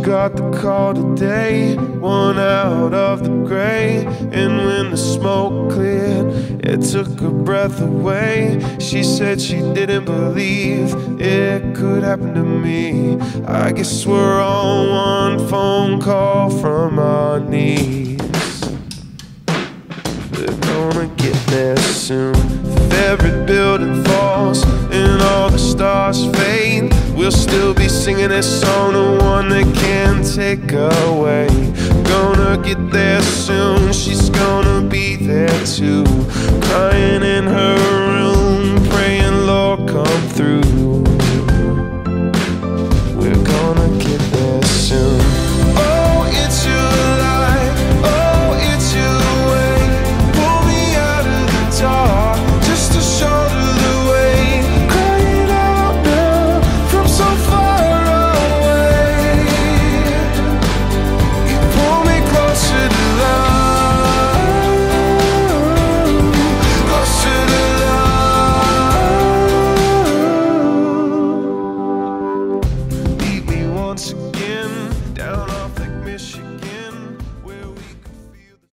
got the call today, one out of the gray. And when the smoke cleared, it took her breath away. She said she didn't believe it could happen to me. I guess we're on one phone call from our knees. We're gonna get there soon. If every building falls and all the stars fade, we'll still be singing this song, the one that can't take away. Gonna get there soon, she's gonna be there too, crying in her room, praying Lord come through.